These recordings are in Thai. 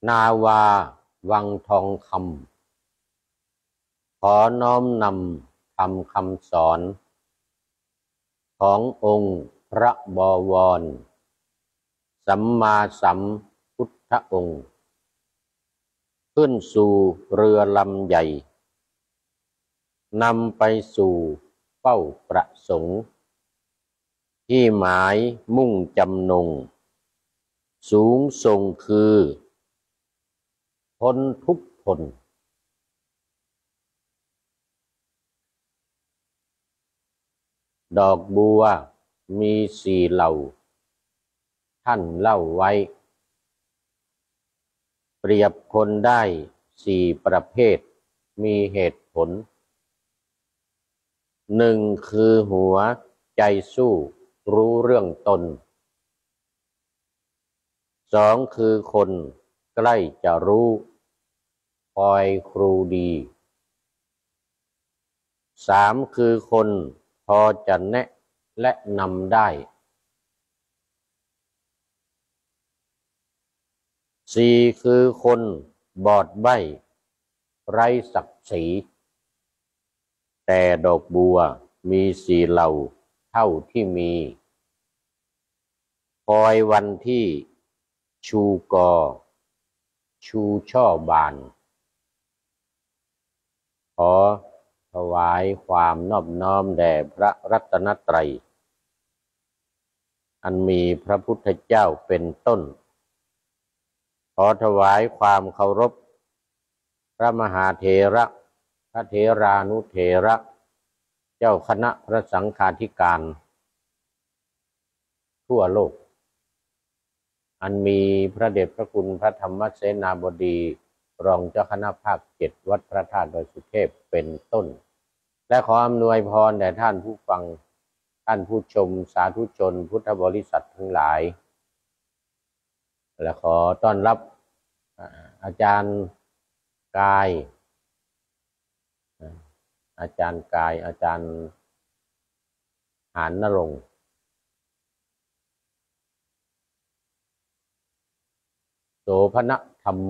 นาวาวังทองคำขอน้อมนำคำสอนขององค์พระบวรสัมมาสัมพุทธองค์ขึ้นสู่เรือลำใหญ่นำไปสู่เป้าประสงค์ที่หมายมุ่งจำนงสูงส่งคือพ้นทุกข์ทนดอกบัวมีสี่เหล่าท่านเล่าไว้เปรียบคนได้สี่ประเภทมีเหตุผลหนึ่งคือหัวใจสู้รู้เรื่องตนสองคือคนใกล้จะรู้คอยครูดีสามคือคนพอจะแนะและนำได้สี่คือคนบอดใบ้ไร้ศักดิ์ศรีแต่ดอกบัวมีสี่เหล่าเท่าที่มีคอยวันที่ชูกอชูช่อบานขอถวายความนอบน้อมแด่พระรัตนตรัยอันมีพระพุทธเจ้าเป็นต้นขอถวายความเคารพพระมหาเถระพระเถรานุเถระเจ้าคณะพระสังฆาธิการทั่วโลกอันมีพระเดชพระคุณพระธรรมเสนาบดีรองเจ้าคณะภาค7วัดพระธาตุดอยสุเทพเป็นต้นและขออำนวยพรแด่ท่านผู้ฟังท่านผู้ชมสาธุชนพุทธบริษัททั้งหลายและขอต้อนรับอาจารย์กายอาจารย์กายอาจารย์หานนรงค์โสภณธรรมโม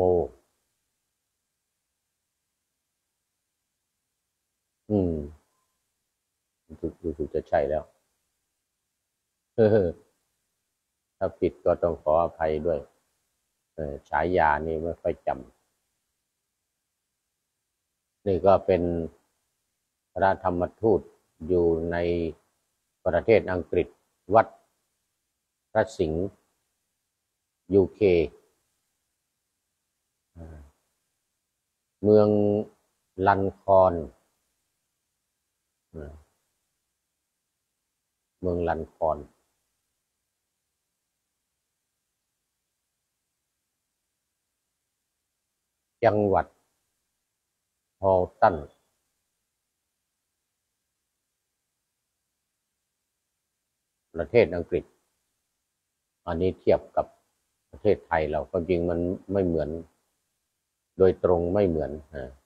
รู้สึกจะใช่แล้วถ้าผิดก็ต้องขออภัยด้วยฉายานี่ไม่ค่อยจำนี่ก็เป็นพระธรรมทูตอยู่ในประเทศอังกฤษวัดพระสิงห์UK เมืองลันคอนเมืองลันคอนจังหวัดฮอลตันประเทศอังกฤษอันนี้เทียบกับประเทศไทยเราก็จริงมันไม่เหมือนโดยตรงไม่เหมือน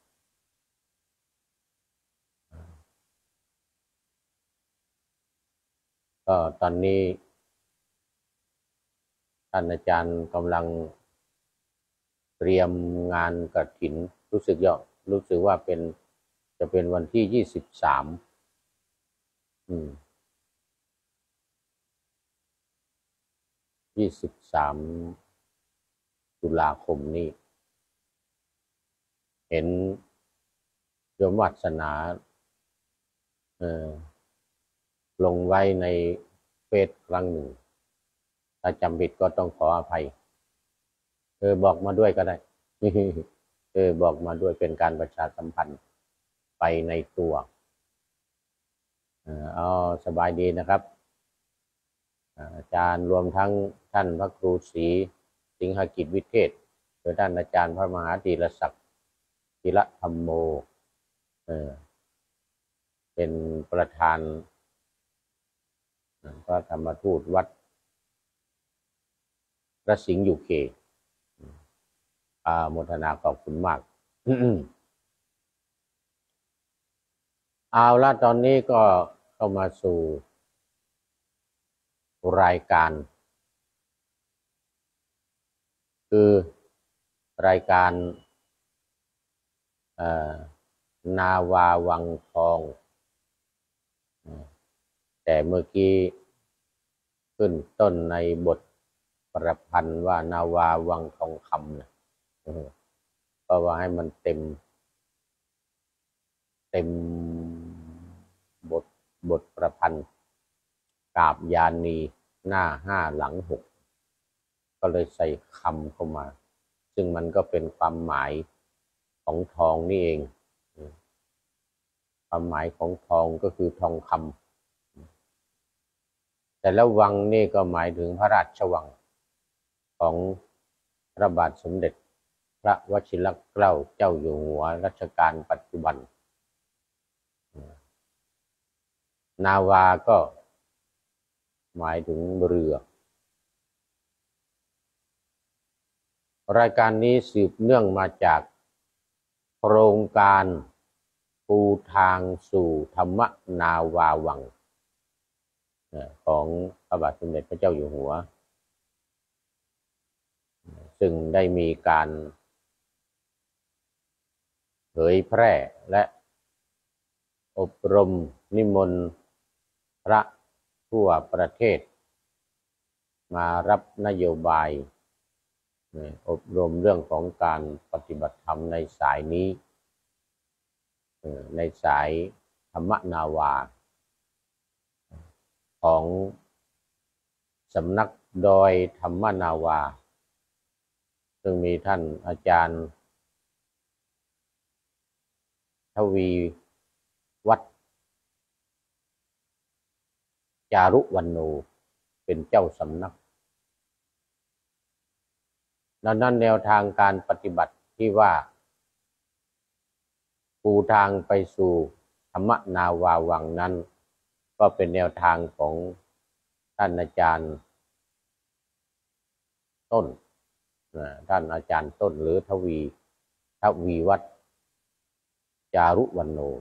ก็ตอนนี้ท่านอาจารย์กำลังเตรียมงานกฐินรู้สึกว่าจะเป็นวันที่23ตุลาคมนี้เห็นโยมวัฒนาลงไว้ในเฟซครั้งหนึ่งถ้าจำผิดก็ต้องขออภัยบอกมาด้วยก็ได้บอกมาด้วยเป็นการประชาสัมพันธ์ไปในตัวสบายดีนะครับอาจารย์รวมทั้งท่านพระครูศรีสิงหกิจวิเทศโดยท่านอาจารย์พระมหาธีรศักดิ์ธีรธรรมโมเป็นประธานพระธรรมทูตวัดพระสิงห์UKโมทนาขอบคุณมาก เอาละตอนนี้ก็เข้ามาสู่รายการคือรายการนาวาวังทองแต่เมื่อกี้ขึ้นต้นในบทประพันธ์ว่านาวาวังทองคำนะก็ว่าให้มันเต็มบทประพันธ์กาบยานีหน้า5หลัง6ก็เลยใส่คำเข้ามาซึ่งมันก็เป็นความหมายของทองนี่เองความหมายของทองก็คือทองคำแต่ละวังนี่ก็หมายถึงพระราชวังของพระบาทสมเด็จพระวชิรเกล้าเจ้าอยู่หัวรัชกาลปัจจุบันนาวาก็หมายถึงเรือรายการนี้สืบเนื่องมาจากโครงการปูทางสู่ธรรมนาวาวังของพระบาทสมเด็จพระเจ้าอยู่หัวซึ่งได้มีการเผยแพร่และอบรมนิมนต์พระทั่วประเทศมารับนโยบายอบรมเรื่องของการปฏิบัติธรรมในสายนี้ในสายธรรมนาวาของสำนักดอยธรรมนาวาซึ่งมีท่านอาจารย์ทวีวัฒน์จารุวรรณโนเป็นเจ้าสำนักดังนั้นแนวทางการปฏิบัติที่ว่าปูทางไปสู่ธรรมนาวาวังนั้นก็เป็นแนวทางของท่านอาจารย์ต้นท่านอาจารย์ต้นหรือทวีวัฒน์จารุวรรณโน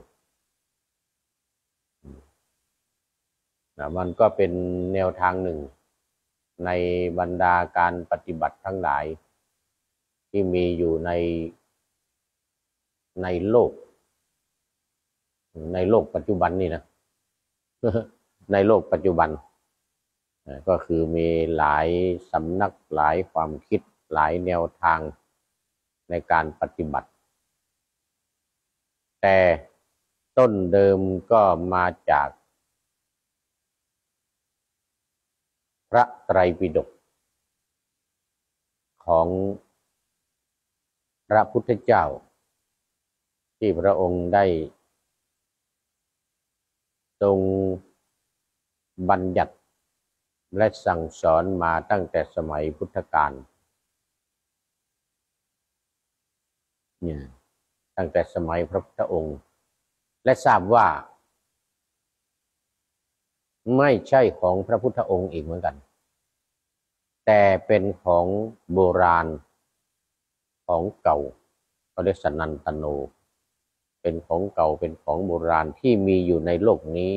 มันก็เป็นแนวทางหนึ่งในบรรดาการปฏิบัติทั้งหลายที่มีอยู่ในโลกปัจจุบันนี่นะ ในโลกปัจจุบันก็คือมีหลายสำนักหลายความคิดหลายแนวทางในการปฏิบัติแต่ต้นเดิมก็มาจากพระไตรปิฎกของพระพุทธเจ้าที่พระองค์ได้ทรงบัญญัติและสั่งสอนมาตั้งแต่สมัยพุทธกาลเนี่ยตั้งแต่สมัยพระพุทธองค์และทราบว่าไม่ใช่ของพระพุทธองค์อีกเหมือนกันแต่เป็นของโบราณของเก่าเขาเรียกสนันตโนเป็นของเก่าเป็นของโบราณที่มีอยู่ในโลกนี้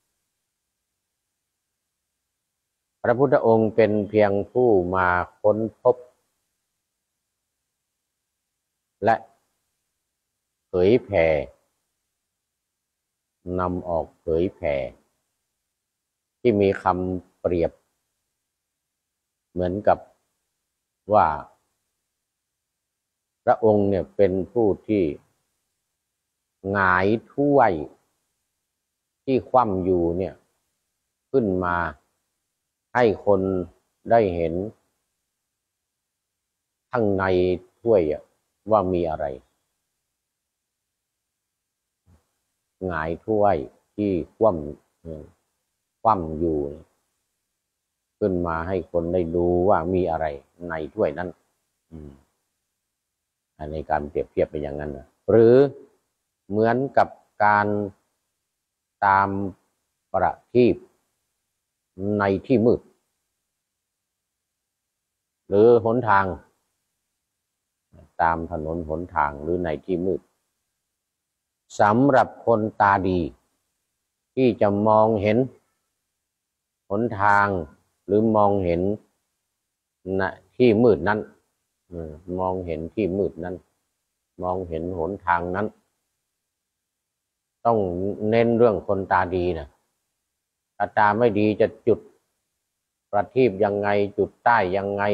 พระพุทธองค์เป็นเพียงผู้มาค้นพบและเผยแผ่นำออกเผยแผ่ที่มีคำเปรียบเหมือนกับว่าพระองค์เนี่ยเป็นผู้ที่หงายถ้วยที่คว่ำอยู่เนี่ยขึ้นมาให้คนได้เห็นข้างในถ้วยว่ามีอะไรหงายถ้วยที่คว่ำอยู่ขึ้นมาให้คนได้ดูว่ามีอะไรในถ้วยนั้นในการเปรียบเทียบเป็นอย่างนั้นหรือเหมือนกับการตามประทีปในที่มืดหรือหนทางตามถนนหนทางหรือในที่มืดสำหรับคนตาดีที่จะมองเห็นหนทางหรือมองเห็นที่มืดนั้นมองเห็นที่มืดนั้นมองเห็นหนทางนั้นต้องเน้นเรื่องคนตาดีนะถ้าตาไม่ดีจะจุดประทีปยังไงจุดใต้ยังไง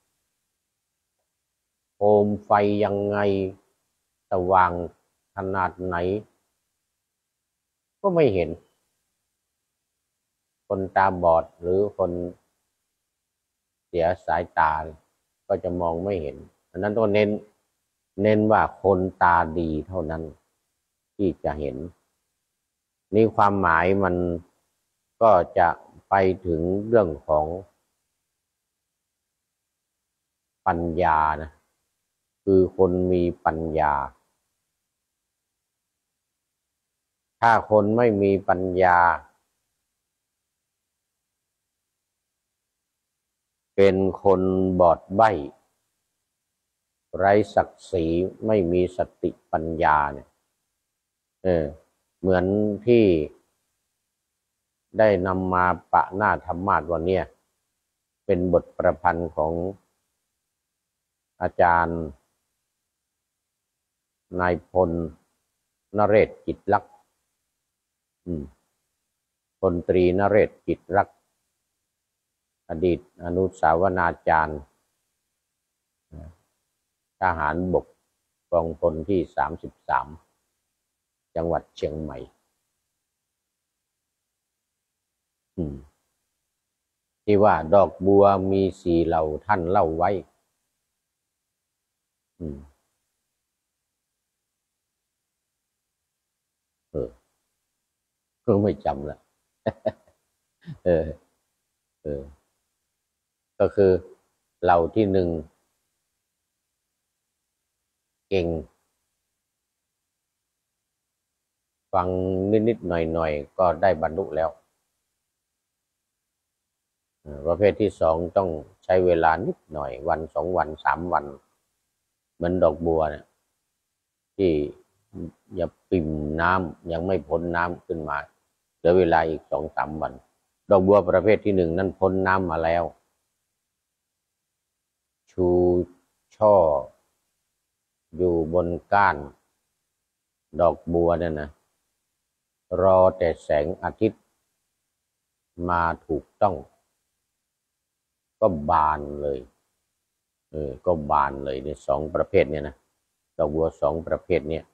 โคมไฟยังไงสว่างขนาดไหนก็ไม่เห็นคนตาบอดหรือคนเสียสายตาก็จะมองไม่เห็นอันนั้นต้องเน้นว่าคนตาดีเท่านั้นที่จะเห็นนี่ความหมายมันก็จะไปถึงเรื่องของปัญญานะคือคนมีปัญญาถ้าคนไม่มีปัญญาเป็นคนบอดใบ้ไร้ศักดิ์ศรีไม่มีสติปัญญาเนี่ยเหมือนที่ได้นำมาปะหน้าธรรมาสน์วันนี้เป็นบทประพันธ์ของอาจารย์นายพลนเรศจิตรักษ์พลตรีนเรศจิตรักษ์อดีตอนุสาวนาจารย์ทหารบกกองพลที่33จังหวัดเชียงใหม่ที่ว่าดอกบัวมี4เหล่าท่านเล่าไว้ก็ไม่จำละเออก็คือเหล่าที่1เก่งฟังนิดๆหน่อยๆก็ได้บรรลุแล้วประเภทที่2ต้องใช้เวลานิดหน่อยวัน2วัน3วันเหมือนดอกบัวเนี่ยที่อย่าปิ่มน้ำยังไม่พ้นน้ำขึ้นมาเหลือเวลาอีก2-3วันดอกบัวประเภทที่1นั้นพ้นน้ำมาแล้วชูช่ออยู่บนก้านดอกบัวเนี่ยนะรอแต่แสงอาทิตย์มาถูกต้องก็บานเลยก็บานเลยใน2ประเภทเนี่ยนะดอกบัว2ประเภทเนี่ย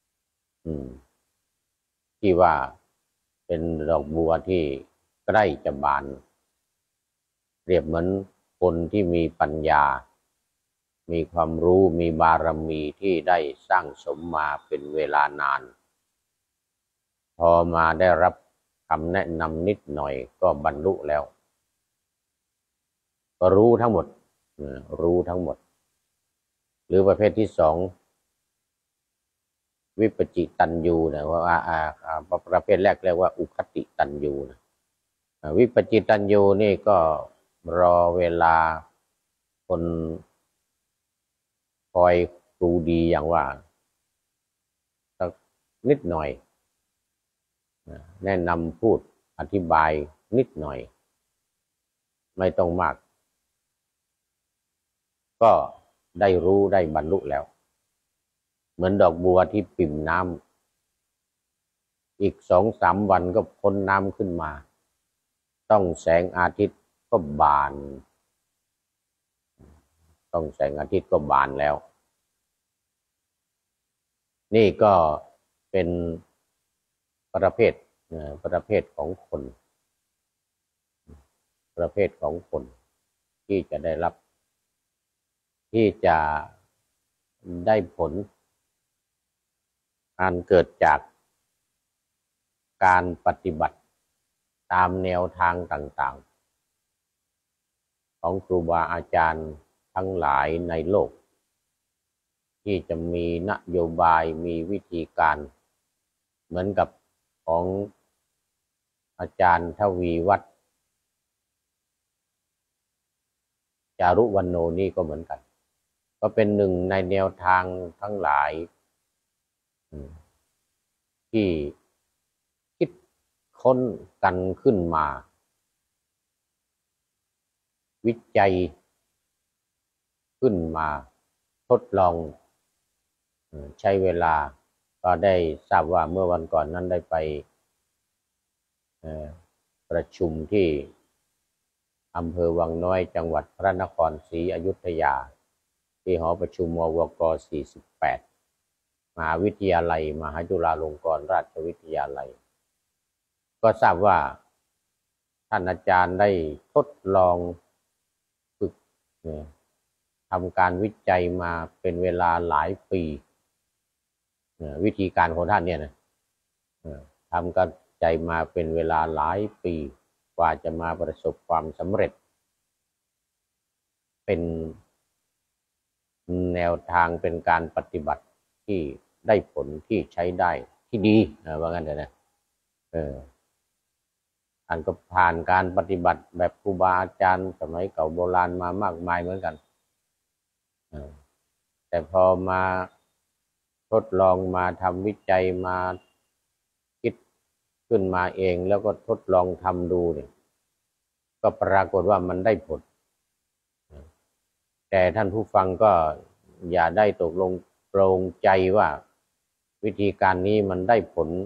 ที่ว่าเป็นดอกบัวที่ใกล้จะบานเปรียบเหมือนคนที่มีปัญญามีความรู้มีบารมีที่ได้สร้างสมมาเป็นเวลานานพอมาได้รับคำแนะนำนิดหน่อยก็บรรลุแล้วก็รู้ทั้งหมดหรือประเภทที่2วิปจิตัญญูนะว่าประเภทแรกเรียกว่าอุคติตัญญูนะวิปจิตัญญูนี่ก็รอเวลาคนคอยครูดีอย่างว่าสักนิดหน่อยแนะนำพูดอธิบายนิดหน่อยไม่ต้องมากก็ได้รู้ได้บรรลุแล้วเหมือนดอกบัวที่ปิ่มน้ำอีก2-3วันก็พ้นน้ำขึ้นมาต้องแสงอาทิตย์ก็บานต้องแสงอาทิตย์ก็บานแล้วนี่ก็เป็นประเภทของคนประเภทของคนที่จะได้รับที่จะได้ผลอันเกิดจากการปฏิบัติตามแนวทางต่างๆของครูบาอาจารย์ทั้งหลายในโลกที่จะมีนโยบายมีวิธีการเหมือนกับของอาจารย์ทวีวัฒน์จารุวรรณโนนี่ก็เหมือนกันก็เป็นหนึ่งในแนวทางทั้งหลายที่คิดค้นกันขึ้นมาวิจัยขึ้นมาทดลองใช้เวลาก็ได้ทราบว่าเมื่อวันก่อนนั้นได้ไปประชุมที่อำเภอวังน้อยจังหวัดพระนครศรีอยุธยาที่หอประชุมมวก48มหาวิทยาลัยมหาจุฬาลงกรณราชวิทยาลัยก็ทราบว่าท่านอาจารย์ได้ทดลองฝึกทำการวิจัยมาเป็นเวลาหลายปีวิธีการของท่านเนี่ยนะทำการวิจัยมาเป็นเวลาหลายปีกว่าจะมาประสบความสำเร็จเป็นแนวทางเป็นการปฏิบัติที่ได้ผลที่ใช้ได้ที่ดีว่างั้นเถอะนะท่านก็ผ่านการปฏิบัติแบบครูบาอาจารย์สมัยเก่าโบราณมามากมายเหมือนกันแต่พอมาทดลองมาทำวิจัยมาคิดขึ้นมาเองแล้วก็ทดลองทำดูเนี่ยก็ปรากฏว่ามันได้ผลแต่ท่านผู้ฟังก็อย่าได้ตกลงโปร่งใจว่าวิธีการนี้มันได้ผล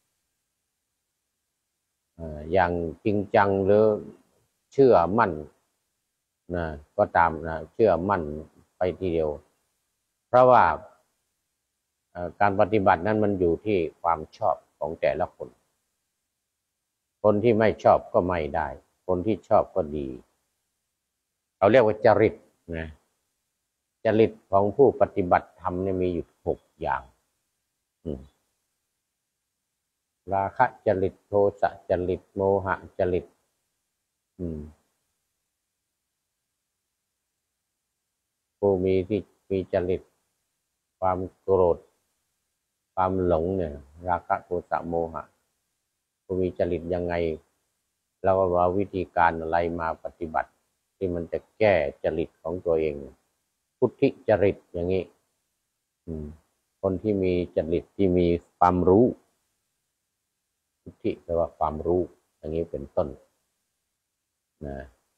อย่างจริงจังหรือเชื่อมั่นนะก็ตามนะเชื่อมั่นไปทีเดียวเพราะว่าการปฏิบัตินั้นมันอยู่ที่ความชอบของแต่ละคนคนที่ไม่ชอบก็ไม่ได้คนที่ชอบก็ดีเราเรียกว่าจริตนะจริตของผู้ปฏิบัติธรรมเนี่ยมีอยู่6อย่างราคะจริตโทสะจริตโมหะจริตผู้มีจริตความโกรธความหลงเนี่ยราคะโทสะโมหะผู้มีจริตยังไงแล้วว่าวิธีการอะไรมาปฏิบัติที่มันจะแก้จริตของตัวเองพุทธิจริตอย่างนี้คนที่มีจริตที่มีความรู้พุทธิแปลว่าความรู้อย่างนี้เป็นต้นนะ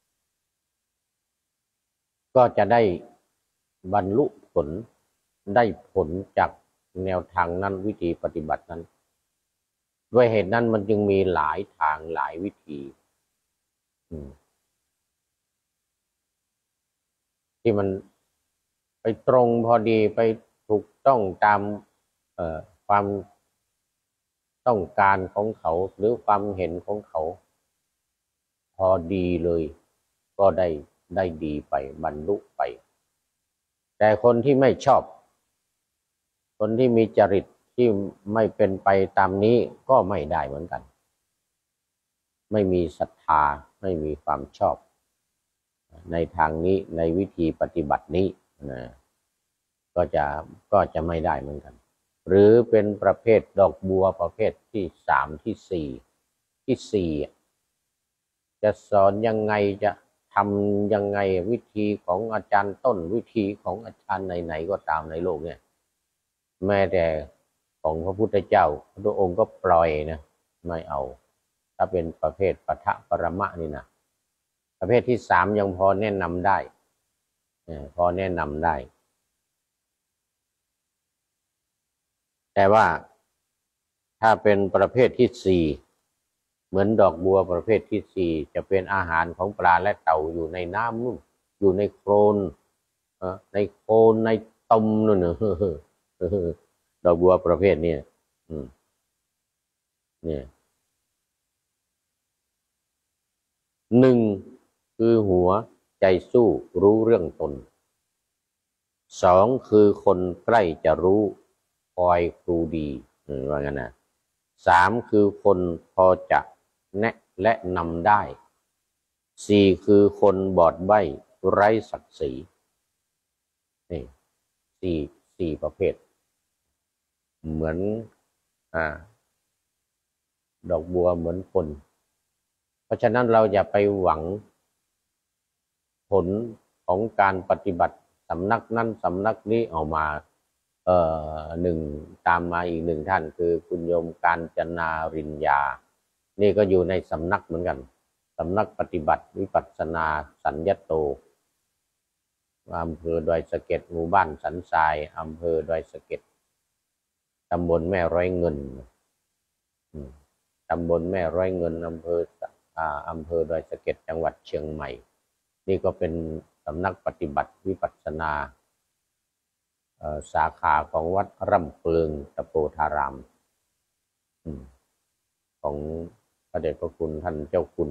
ก็จะได้บรรลุผลได้ผลจากแนวทางนั้นวิธีปฏิบัตินั้นด้วยเหตุนั้นมันจึงมีหลายทางหลายวิธีที่มันไปตรงพอดีไปถูกต้องตามความต้องการของเขาหรือความเห็นของเขาพอดีเลยก็ได้ดีไปบรรลุไปแต่คนที่ไม่ชอบคนที่มีจริตที่ไม่เป็นไปตามนี้ก็ไม่ได้เหมือนกันไม่มีศรัทธาไม่มีความชอบในทางนี้ในวิธีปฏิบัตินี้นะก็จะไม่ได้เหมือนกันหรือเป็นประเภทดอกบัวประเภทที่3ที่4จะสอนยังไงจะทำยังไงวิธีของอาจารย์ต้นวิธีของอาจารย์ไหนๆก็ตามในโลกเนี่ยแม้แต่ของพระพุทธเจ้าพระองค์ก็ปล่อยนะไม่เอาถ้าเป็นประเภทปะทะปรมะนี่นะประเภทที่3ยังพอแนะนำได้พอแนะนำได้แต่ว่าถ้าเป็นประเภทที่4เหมือนดอกบัวประเภทที่4จะเป็นอาหารของปลาและเต่าอยู่ในน้ำนู่นอยู่ในโคลนในตมนู่นดอกบัวประเภทนี้เนี่ย1คือหัวใจสู้รู้เรื่องตน2คือคนใกล้จะรู้คอยครูดีว่างั้นนะ3คือคนพอจะแนะและนำได้4คือคนบอดใบ้ไร้ศักดิ์ศรีนี่สี่ประเภทเหมือนดอกบัวเหมือนคนเพราะฉะนั้นเราอย่าไปหวังผลของการปฏิบัติสำนักนั้นสำนักนี้ออกมาตามมาอีก1ท่านคือคุณโยมกาญจนาริญญานี่ก็อยู่ในสำนักเหมือนกันสำนักปฏิบัติวิปัสสนาสัญญโตอำเภอดอยสะเก็ดหมู่บ้านสันทรายอำเภอดอยสะเก็ดตำบลแม่ร้อยเงินตำบลแม่ร้อยเงินอำเภอดอยสะเก็ดจังหวัดเชียงใหม่นี่ก็เป็นสำนักปฏิบัติวิปัสสนาสาขาของวัดร่ำเปิงตะโพธารามของพระเดชพระคุณท่านเจ้าคุณ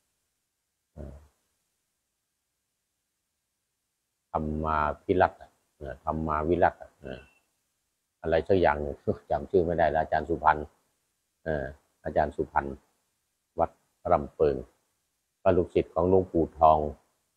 ธรรมาพิรัตน์ธรรมาวิรัตน์อะไรสักอย่างจำชื่อไม่ได้แล้วอาจารย์สุพรรณอาจารย์สุพรรณวัดร่ำเปิงก็ลูกศิษย์ของหลวงปู่ทอง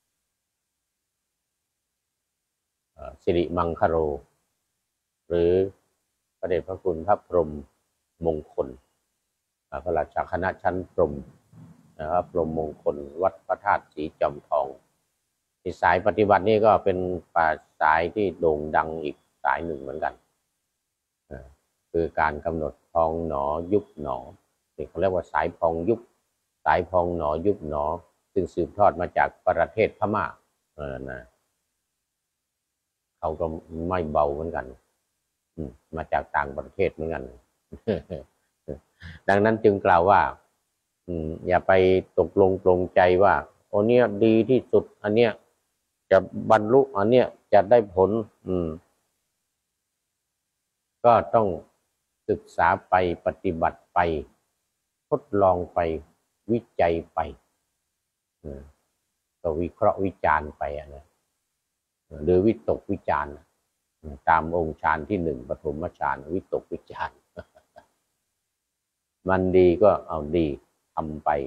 สิริมังคโรหรือพระเดชพระคุณพระพรหมมงคลพระราชาคณะชั้นพรหมนะครับพรหมมงคลวัดพระธาตุสีจอมทองสายปฏิบัตินี่ก็เป็นสายที่โด่งดังอีกสายหนึ่งเหมือนกันคือการกำหนดพองหนอยุบหนอนี่เขาเรียกว่าสายพองยุบสายพองหนอยุบหนอซึ่งสืบทอดมาจากประเทศพม่านะเขาก็ไม่เบาเหมือนกันมาจากต่างประเทศเหมือนกันดังนั้นจึงกล่าวว่าอย่าไปตกลงปลงใจว่าโอ้เนี้ยดีที่สุดอันเนี้ยจะบรรลุอันเนี้ยจะได้ผลก็ต้องศึกษาไปปฏิบัติไปทดลองไปวิจัยไปก็วิเคราะห์วิจารณ์ไปนะหรือวิตกวิจารณ์ตามองค์ฌานที่หนึ่งปฐมฌานวิตกวิจารณ์มันดีก็เอาดีทำไป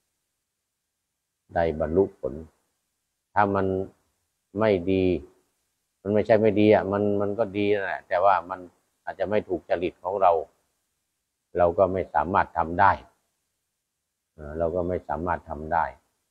ได้บรรลุผลถ้ามันไม่ดีมันไม่ใช่ไม่ดีมันก็ดีนั่นแหละแต่ว่ามันอาจจะไม่ถูกจริตของเราเราก็ไม่สามารถทำได้เราก็ไม่สามารถทำได้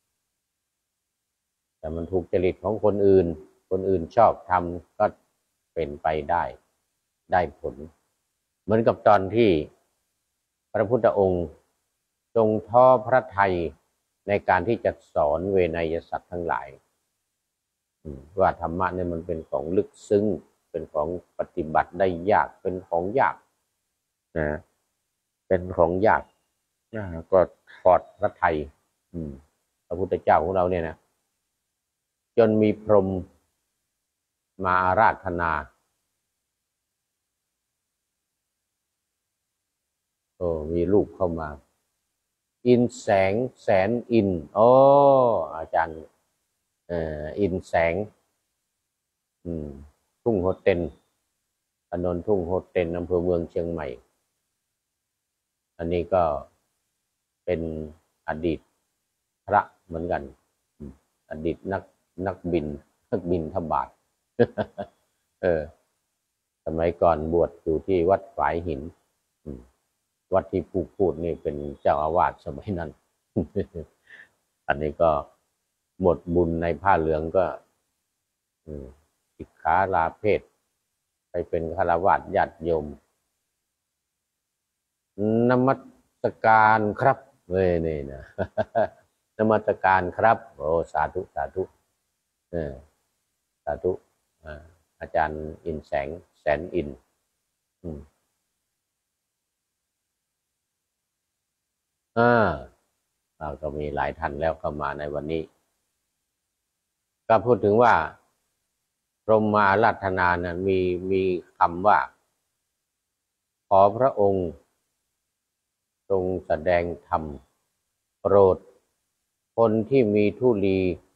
แต่มันถูกจริตของคนอื่นชอบทำก็เป็นไปได้ผลเหมือนกับตอนที่พระพุทธองค์ทรงท้อพระทัยในการที่จะสอนเวไนยสัตว์ทั้งหลายว่าธรรมะเนี่ยมันเป็นของลึกซึ้งเป็นของปฏิบัติได้ยากเป็นของยากนะเป็นของยากก็ถอดพระทัยพระพุทธเจ้าของเราเนี่ยนะจนมีพรหมมาอาราธนามีลูกเข้ามาอินแสงแสนอินอาจารย์อินแสงทุ่งโฮเต็นถนนทุ่งโฮเต็นอำเภอเมืองเชียงใหม่อันนี้ก็เป็นอดีตพระเหมือนกันอดีตนักบินทบาทสมัยก่อนบวชอยู่ที่วัดฝายหินวัดที่พูดนี่เป็นเจ้าอาวาสสมัยนั้น อันนี้ก็หมดบุญในผ้าเหลืองก็สิกขาลาเพศไปเป็นฆราวาสญาติโยมนมัสการครับนี่นะ นมัสการครับโอ้สาธุสาธุสาธุอาจารย์อินแสนอินก็มีหลายท่านแล้วเข้ามาในวันนี้ก็พูดถึงว่าพรหมมาอาราธนานะมีคำว่าขอพระองค์ทรงแสดงธรรมโปรดคนที่มีธุลี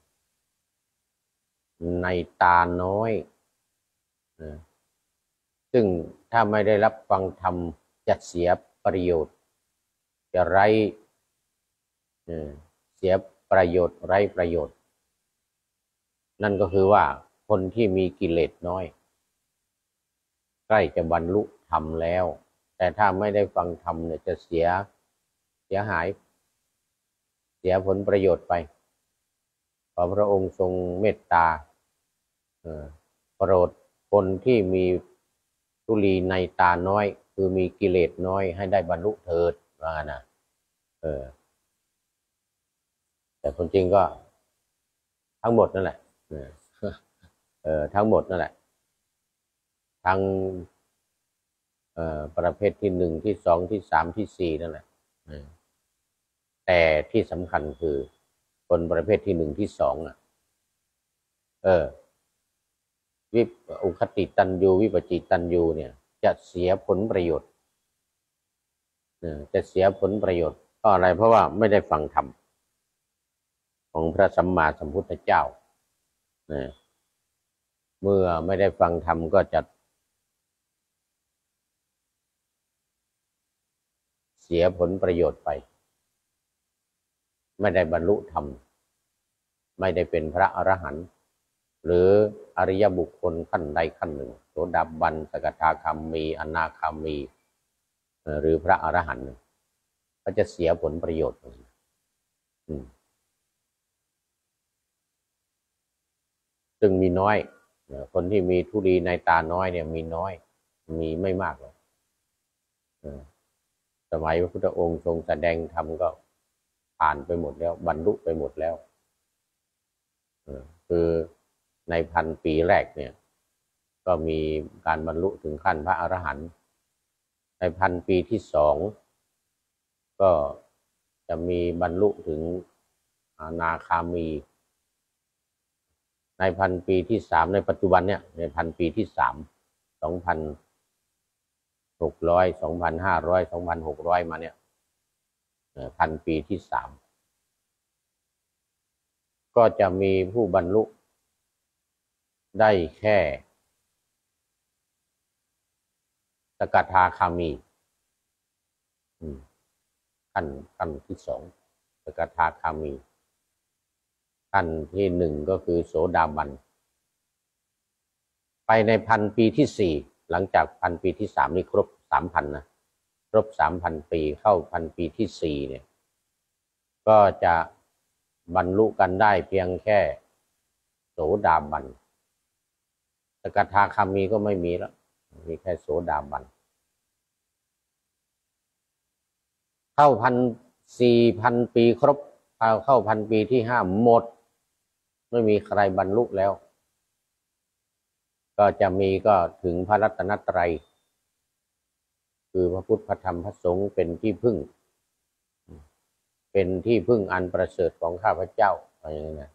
ในตาน้อยซึ่งถ้าไม่ได้รับฟังธรรมจะเสียประโยชน์จะเสียประโยชน์ไร้ประโยชน์นั่นก็คือว่าคนที่มีกิเลสน้อยใกล้จะบรรลุธรรมแล้วแต่ถ้าไม่ได้ฟังธรรมเนี่ยจะเสียหายเสียผลประโยชน์ไปขอพระองค์ทรงเมตตาโปรดคนที่มีธุลีในตาน้อยคือมีกิเลสน้อยให้ได้บรรลุเถิดว่านะแต่คนจริงก็ทั้งหมดนั่นแหละทั้งหมดนั่นแหละทั้งประเภทที่หนึ่งที่สองที่สามที่สี่นั่นแหละแต่ที่สำคัญคือคนประเภทที่หนึ่งที่สองวิอุคติตันยูวิปจิตันยูเนี่ยจะเสียผลประโยชน์จะเสียผลประโยชน์เพราะอะไรเพราะว่าไม่ได้ฟังธรรมของพระสัมมาสัมพุทธเจ้าเมื่อไม่ได้ฟังธรรมก็จะเสียผลประโยชน์ไปไม่ได้บรรลุธรรมไม่ได้เป็นพระอรหันต์หรืออริยบุคคลขั้นใดขั้นหนึ่งโสดาบันสกทาคามีอนาคามีหรือพระอรหันต์ก็จะเสียผลประโยชน์ซึ่งมีน้อยคนที่มีธุลีในตาน้อยเนี่ยมีน้อยมีไม่มากหรอกสมัยพระพุทธองค์ทรงแสดงธรรมก็ผ่านไปหมดแล้วบรรลุไปหมดแล้วคือใน1,000 ปีแรกเนี่ยก็มีการบรรลุถึงขั้นพระอรหันต์ใน1,000 ปีที่สองก็จะมีบรรลุถึงอนาคามีใน1,000 ปีที่สามในปัจจุบันเนี่ยใน1,000 ปีที่สาม2,600 2,500 2,600มาเนี่ย1,000 ปีที่สามก็จะมีผู้บรรลุได้แค่สกทาคามีขั้นที่สองสกทาคามีขั้นที่หนึ่งก็คือโสดาบันไปใน1,000 ปีที่สี่หลังจาก1,000 ปีที่สามนี่ครบ 3,000 นะครบ 3,000 ปีเข้า1,000 ปีที่สี่เนี่ยก็จะบรรลุกันได้เพียงแค่โสดาบันสกทาคามีก็ไม่มีแล้วมีแค่โสดาบันเข้า4,000 ปีครบเข้า1,000 ปีที่ห้าหมดไม่มีใครบรรลุแล้วก็จะมีก็ถึงพระรัตนตรัยคือพระพุทธพระธรรมพระสงฆ์เป็นที่พึ่งเป็นที่พึ่งอันประเสริฐของข้าพเจ้าอะไรอย่างนี้นะ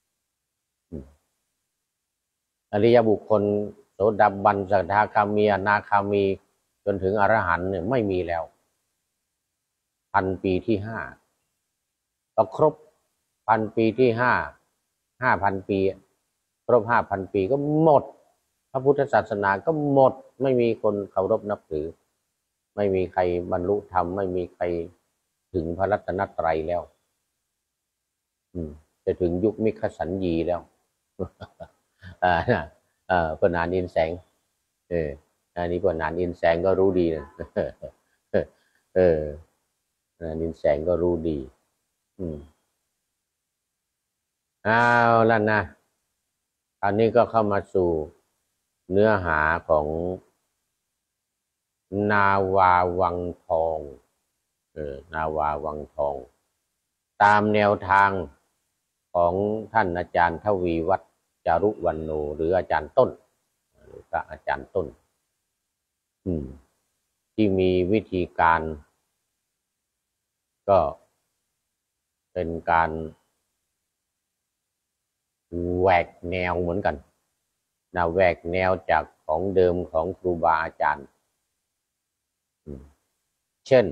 อริยบุคคลโสดาบันสกทาคามีอนาคามีจนถึงอรหันต์เนี่ยไม่มีแล้ว1,000 ปีที่ห้าก็ครบ1,000 ปีที่ห้า5,000 ปีครบ 5,000 ปีก็หมดพระพุทธศาสนาก็หมดไม่มีคนเคารพนับถือไม่มีใครบรรลุธรรมไม่มีใครถึงพระรัตนตรัยแล้วจะถึงยุคมิคสัญญีแล้วพนานอินแสงอันนี้พนานอินแสงก็รู้ดีนะนานอินแสงก็รู้ดีเอาแล้วนะอันนี้ก็เข้ามาสู่เนื้อหาของนาวาวังทองนาวาวังทองตามแนวทางของท่านอาจารย์ทวีวัฒน์จารุวรรณโนหรืออาจารย์ต้นหรือพระอาจารย์ต้นที่มีวิธีการก็เป็นการแหวกแนวเหมือนกันแหวกแนวจากของเดิมของครูบาอาจารย์เช่น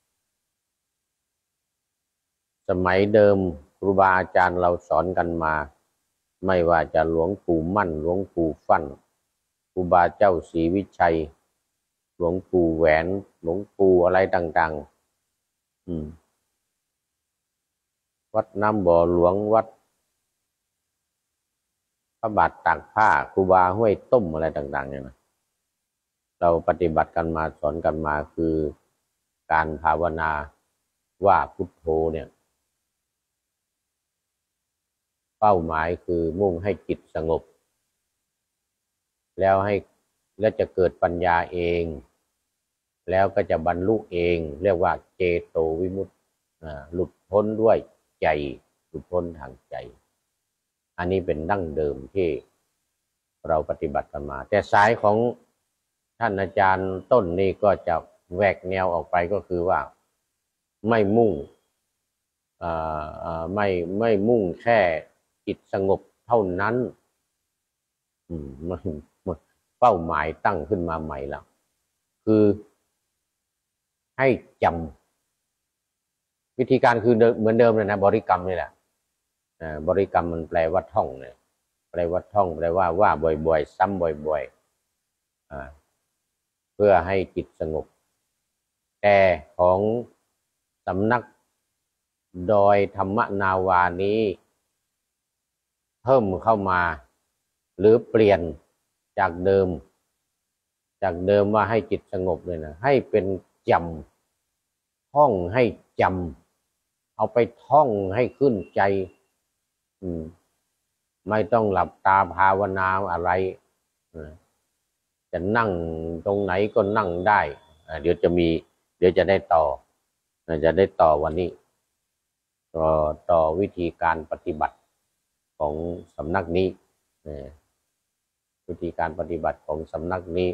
สมัยเดิมครูบาอาจารย์เราสอนกันมาไม่ว่าจะหลวงปู่มั่นหลวงปู่ฟั่นครูบาเจ้าศรีวิชัยหลวงปู่แหวนหลวงปู่อะไรต่างๆวัดน้ำบ่อหลวงวัดพระบาทตากผ้าครูบาห้วยต้มอะไรต่างๆเนี่ยนะเราปฏิบัติกันมาสอนกันมาคือการภาวนาว่าพุทโธเนี่ยเป้าหมายคือมุ่งให้จิตสงบแล้วจะเกิดปัญญาเองแล้วก็จะบรรลุเองเรียกว่าเจโตวิมุตติหลุดพ้นด้วยใจหลุดพ้นทางใจอันนี้เป็นดั้งเดิมที่เราปฏิบัติกันมาแต่สายของท่านอาจารย์ต้นนี่ก็จะแหวกแนวออกไปก็คือว่าไม่มุ่งไม่มุ่งแค่จิตสงบเท่านั้นมันเป้าหมายตั้งขึ้นมาใหม่แล้วคือให้จำวิธีการคือเหมือนเดิมเลยนะบริกรรมนี่แหละบริกรรมมันแปลว่าท่องเนี่ยแปลว่าท่องแปลว่าบ่อยๆซ้ำบ่อยๆเพื่อให้จิตสงบแต่ของสำนักดอยธรรมนาวานี้เพิ่มเข้ามาหรือเปลี่ยนจากเดิมว่าให้จิตสงบเลยนะให้เป็นจำท่องให้จำเอาไปท่องให้ขึ้นใจไม่ต้องหลับตาภาวนาอะไรจะนั่งตรงไหนก็นั่งได้เดี๋ยวจะได้ต่อวันนี้ต่อวิธีการปฏิบัติของสำนักนี้วิธีการปฏิบัติของสำนักนี้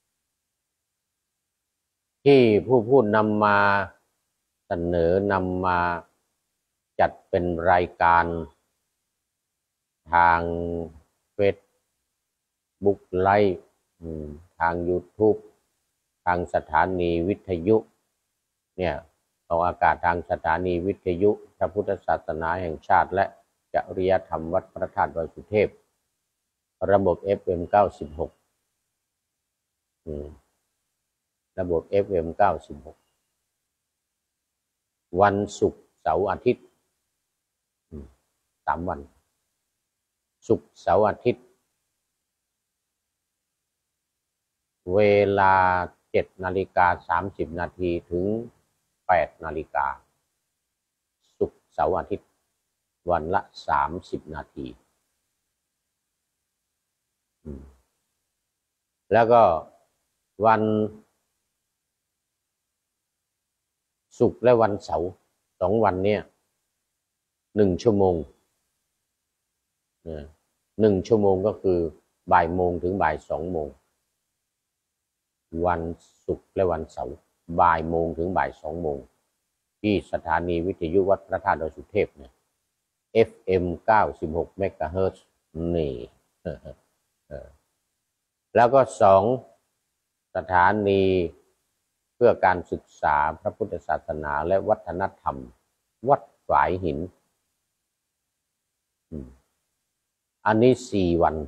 ที่ผู้พูดนำมาเสนอนำมาจัดเป็นรายการทางเฟซบุ๊กไลฟ์ทาง YouTube ทางสถานีวิทยุเนี่ยออกอากาศทางสถานีวิทยุพระพุทธศาสนาแห่งชาติและจริยธรรมวัดพระธาตุดอยสุเทพระบบ FM 96ระบบ FM 96วันศุกร์เสาร์อาทิตย์3 วันศุกร์เสาร์อาทิตย์เวลา 7:30 นาทีถึง 8 นาฬิกาศุกร์เสาร์อาทิตย์วันละ30 นาทีแล้วก็วันศุกร์และวันเสาร์2 วันเนี่ย1 ชั่วโมง1 ชั่วโมงก็คือบ่ายโมงถึงบ่าย2 โมงวันศุกร์และวันเสาร์บ่ายโมงถึงบ่าย2 โมงที่สถานีวิทยุวัดพระธาตุดอยสุเทพเนี่ย FM 96 เมกะเฮิรตซ์นี่แล้วก็2 สถานีเพื่อการศึกษาพระพุทธศาสนาและวัฒนธรรมวัดฝายหินอันนี้4 วัน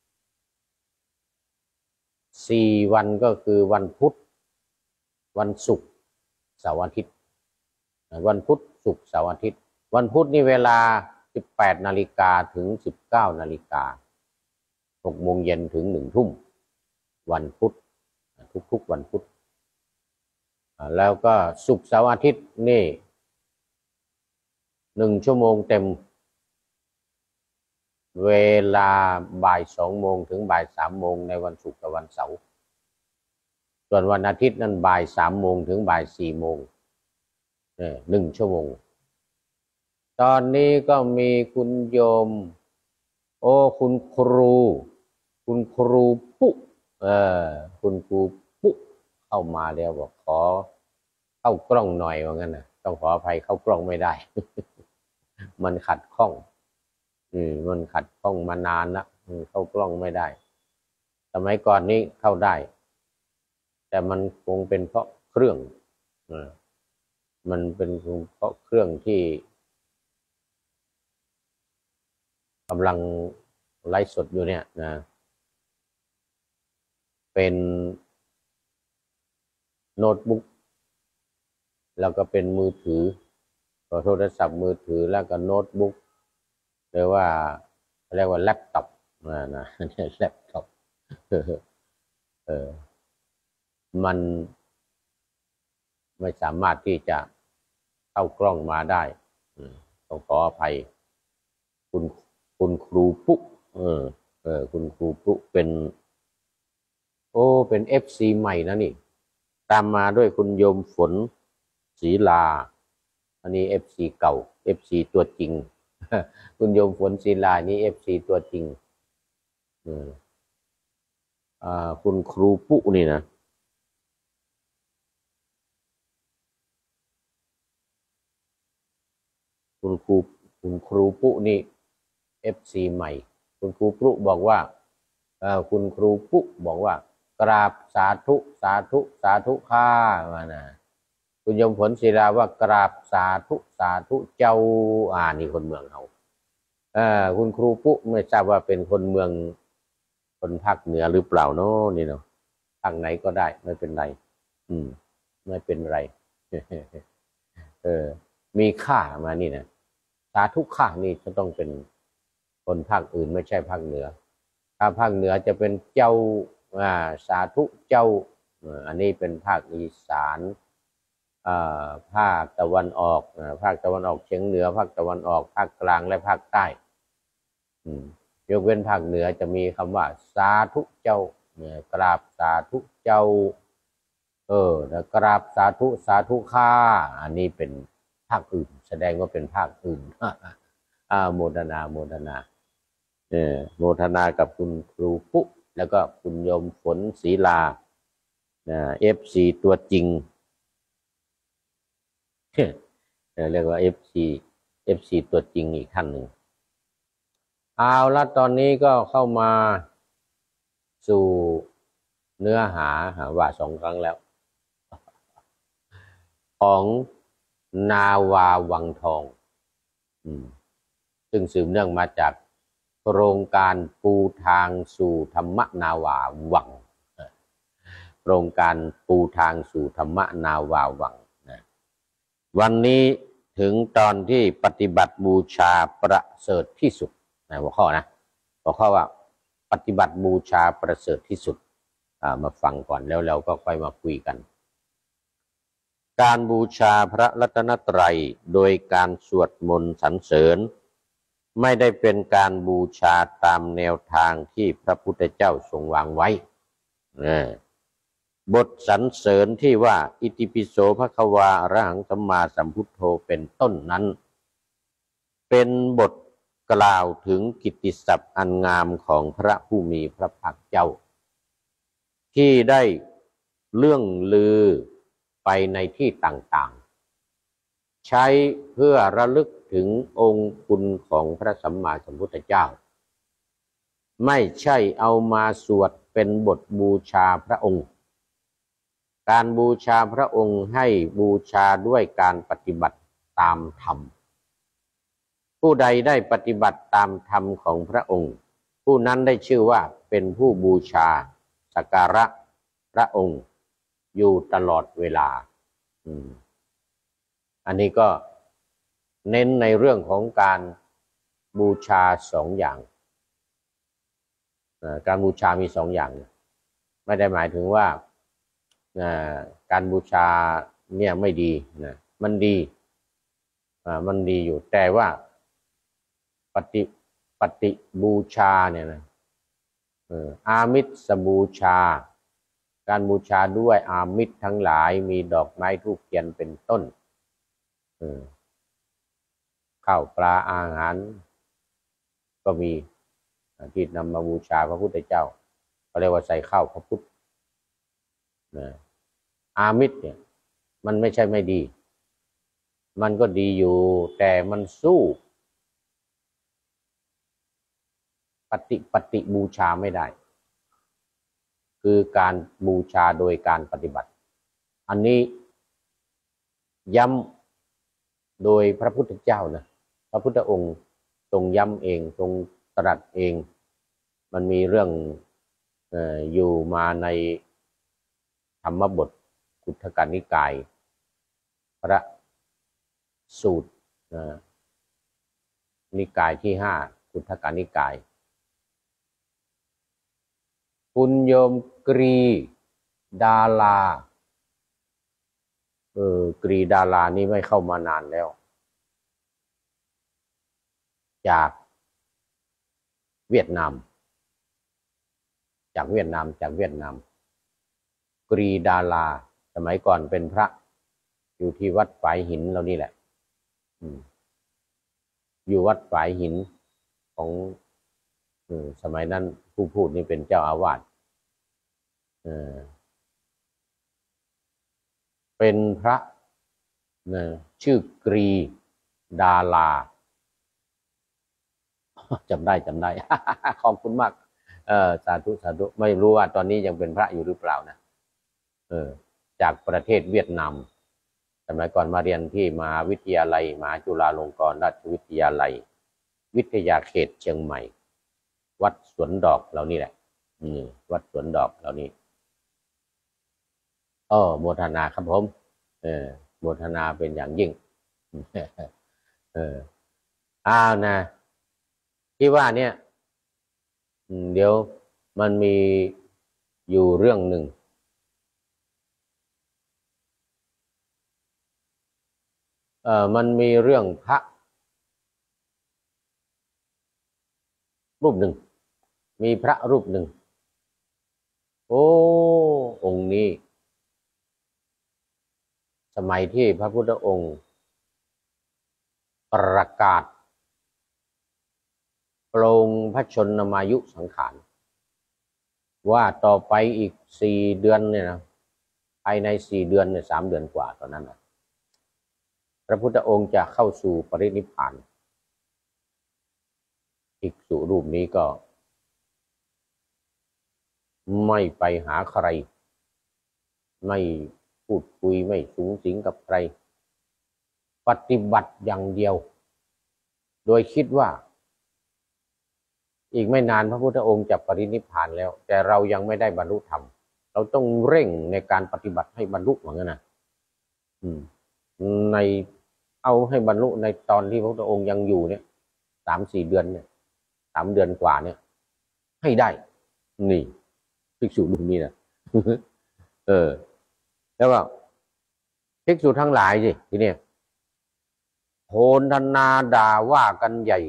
ก็คือวันพุธวันศุกร์เสาร์อาทิตย์วันพุธศุกร์เสาร์อาทิตย์วันพุธนี่เวลา 18 นาฬิกาถึง 19 นาฬิกา6 โมงเย็นถึง 1 ทุ่มวันพุธทุกวันพุธแล้วก็ศุกร์เสาร์อาทิตย์นี่1 ชั่วโมงเต็มเวลาบ่าย2 โมงถึงบ่าย3 โมงในวันศุกร์กับวันเสาร์ส่วนวันอาทิตย์นั้นบ่าย3 โมงถึงบ่าย4 โมง1 ชั่วโมงตอนนี้ก็มีคุณโยมคุณครูปุ๊คุณครูปุ๊เข้ามาแล้วบอกขอเข้ากล้องหน่อยว่างั้นนะต้องขออภัยเข้ากล้องไม่ได้ มันขัดข้องมันขัดข้องมานานละเข้ากล้องไม่ได้สมัยก่อนนี้เข้าได้แต่มันคงเป็นเพราะเครื่องมันเป็นเพราะเครื่องที่กำลังไลฟ์สดอยู่เนี่ยนะเป็นโน้ตบุ๊กแล้วก็เป็นมือถือโทรศัพท์มือถือแล้วก็โน้ตบุ๊กเรียกว่าแล็ปท็อปนะแล็ปท็อปมันไม่สามารถที่จะเข้ากล้องมาได้ต้องขออภัยคุณครูปุ๊คุณครูปุ๊เป็นFC ใหม่นะนี่ตามมาด้วยคุณโยมฝนศรีลาอันนี้ FC เก่า FC ตัวจริงคุณโยมฝนศรีลานี่ FC ตัวจริงคุณครูปุ๊นี่นะคุณครูคุณครูปุ๊นี่FC ใหม่คุณครูปุ๊บอกว่าคุณครูปุ๊บอกว่ากราบสาธุสาธุสาธุข้ามานะคุณยมผลศิลาว่ากราบสาธุสาธุเจ้านี่คนเมืองเขาคุณครูปุ๊ไม่ทราบว่าเป็นคนเมืองคนภาคเหนือหรือเปล่าเนาะนี่เนาะภาคไหนก็ได้ไม่เป็นไรอืมไม่เป็นไรเออมีค่ามานี่นะสาธุค่านี่จะต้องเป็นคนภาคอื่นไม่ใช่ภาคเหนือถ้าภาคเหนือจะเป็นเจ้าสาธุเจ้าอันนี้เป็นภาคอีสานภาคตะวันออกภาคตะวันออกเฉียงเหนือภาคตะวันออกภาคกลางและภาคใต้ยกเว้นภาคเหนือจะมีคำว่าสาธุเจ้ากราบสาธุเจ้าแล้วกราบสาธุสาธุข้าอันนี้เป็นภาคอื่นแสดงว่าเป็นภาคอื่นโมทนาโมทนาโมทนากับคุณครูปุ๊แล้วก็คุณโยมฝนศรีลาFC ตัวจริงเรียกว่า FC ตัวจริงอีกท่านหนึ่งเอาละตอนนี้ก็เข้ามาสู่เนื้อหาว่า2 ครั้งแล้วของนาวาวังทองซึ่งสืบเนื่องมาจากโครงการปูทางสู่ธรรมนาวาวังโครงการปูทางสู่ธรรมนาวาวังวันนี้ถึงตอนที่ปฏิบัติบูชาประเสริฐที่สุดหัวข้อว่าปฏิบัติบูชาประเสริฐที่สุดมาฟังก่อนแล้วเราก็ค่อยมาคุยกันการบูชาพระรัตนตรัยโดยการสวดมนต์สรรเสริญไม่ได้เป็นการบูชาตามแนวทางที่พระพุทธเจ้าทรงวางไว้บทสรรเสริญที่ว่าอิติปิโสภควาอะระหังสัมมาสัมพุทโธเป็นต้นนั้นเป็นบทกล่าวถึงกิตติศัพท์อันงามของพระผู้มีพระภาคเจ้าที่ได้เลื่องลือไปในที่ต่างๆใช้เพื่อระลึกถึงองค์คุณของพระสัมมาสัมพุทธเจ้าไม่ใช่เอามาสวดเป็นบทบูชาพระองค์การบูชาพระองค์ให้บูชาด้วยการปฏิบัติตามธรรมผู้ใดได้ปฏิบัติตามธรรมของพระองค์ผู้นั้นได้ชื่อว่าเป็นผู้บูชาสักการะพระองค์อยู่ตลอดเวลาอันนี้ก็เน้นในเรื่องของการบูชา2 อย่างการบูชามี2 อย่างไม่ได้หมายถึงว่าการบูชาเนี่ยไม่ดีนะมันดีอยู่แต่ว่าปฏิบูชาเนี่ยนะอามิสบูชาการบูชาด้วยอามิสทั้งหลายมีดอกไม้ธูปเทียนเป็นต้นข้าวปลาอาหารก็มีที่นำมาบูชาพระพุทธเจ้าเขาเรียกว่าใส่ข้าวพระพุทธอามิสเนี่ยมันไม่ใช่ไม่ดีมันก็ดีอยู่แต่มันสู้ปฏิบูชาไม่ได้คือการบูชาโดยการปฏิบัติอันนี้ย้ำโดยพระพุทธเจ้านะพระพุทธองค์ทรงย้ำเองทรงตรัสเองมันมีเรื่องอยู่มาในธรรมบทกุฏกนิกายพระสูตรนิกายที่5กุฏกนิกายคุณโยมกรีดาลากรีดาลานี่ไม่เข้ามานานแล้วจากเวียดนามกรีดาลาสมัยก่อนเป็นพระอยู่ที่วัดฝายหินเรานี่แหละอยู่วัดฝายหินของสมัยนั้นผู้พูดนี่เป็นเจ้าอาวาสเออเป็นพระนะชื่อกรีดาราจำได้ ขอบคุณมากสาธุสาธุไม่รู้ว่าตอนนี้ยังเป็นพระอยู่หรือเปล่านะเออจากประเทศเวียดนามสมัยก่อนมาเรียนที่มหาวิทยาลัยมหาจุฬาลงกรณราชวิทยาลัยวิทยาเขตเชียงใหม่วัดสวนดอกเหล่านี้แหละวัดสวนดอกเหล่านี้โมทนาครับผมโมทนาเป็นอย่างยิ่งเอออ้าวนะที่ว่าเนี่ยเดี๋ยวมันมีอยู่เรื่องหนึ่งมันมีเรื่องพระรูปหนึ่งมีพระรูปหนึ่งโอ้องค์นี้สมัยที่พระพุทธองค์ประกาศปลงพระชนมายุสังขารว่าต่อไปอีก4 เดือนเนี่ยนะภายใน4 เดือนเนี่ย3 เดือนกว่าตอนนั้นนะพระพุทธองค์จะเข้าสู่ปรินิพพานภิกษุรูปนี้ก็ไม่ไปหาใครไม่พูดคุยไม่สูงสิงกับใครปฏิบัติอย่างเดียวโดยคิดว่าอีกไม่นานพระพุทธองค์จะปรินิพพานแล้วแต่เรายังไม่ได้บรรลุธรรมเราต้องเร่งในการปฏิบัติให้บรรลุเหมือนกันนะในเอาให้บรรลุในตอนที่พระพุทธองค์ยังอยู่เนี่ย3-4 เดือนเนี่ย3 เดือนกว่าเนี่ยให้ได้นี่ภิกษุรูปนี้นะแล้วว่าภิกษุทั้งหลายสิทีนี้โหนธนาด่าว่ากันใหญ่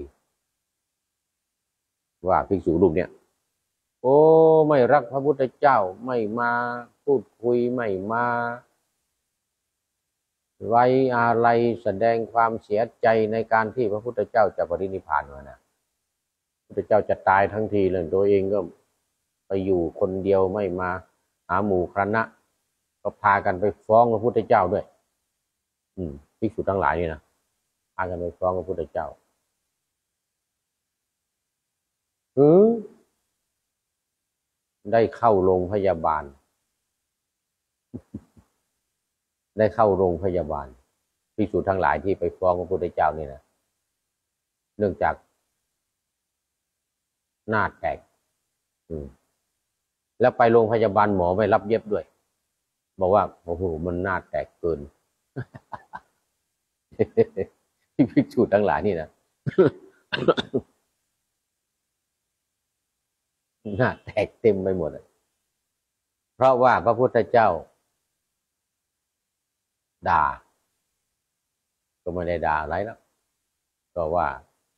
ว่าภิกษุรูปเนี่ยโอ้ไม่รักพระพุทธเจ้าไม่มาพูดคุยไม่มาไว้อาลัยแสดงความเสียใจในการที่พระพุทธเจ้าจะปรินิพพานมานะพระพุทธเจ้าจะตายทั้งทีเลยตัวเองก็ไปอยู่คนเดียวไม่มาหาหมู่คณะก็พากันไปฟ้องพระพุทธเจ้าด้วยภิกษุทั้งหลายนี่นะพากันไปฟ้องพระพุทธเจ้าได้เข้าโรงพยาบาลได้เข้าโรงพยาบาลภิกษุทั้งหลายที่ไปฟ้องพระพุทธเจ้านี่นะเนื่องจากหน้าแตกแล้วไปโรงพยาบาลหมอไม่รับเย็บด้วยบอกว่าโอ้โหมันหน้าแตกเกินที่ภิกษุทั้งหลายนี่นะหน้าแตกเต็มไปหมดเพราะว่าพระพุทธเจ้าด่าก็ไม่ได้ด่าอะไรแล้วก็ว่า